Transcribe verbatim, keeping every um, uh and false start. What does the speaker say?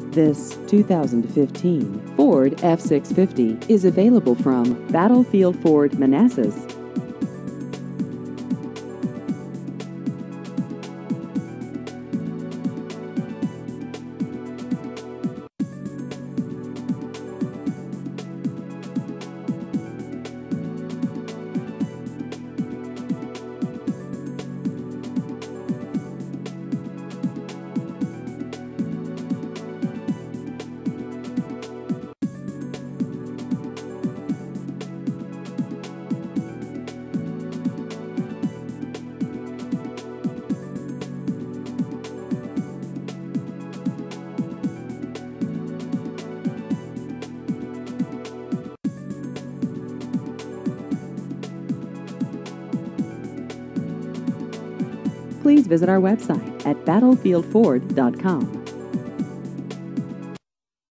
This two thousand fifteen Ford F six fifty is available from Battlefield Ford Manassas. Please visit our website at battlefield ford dot com.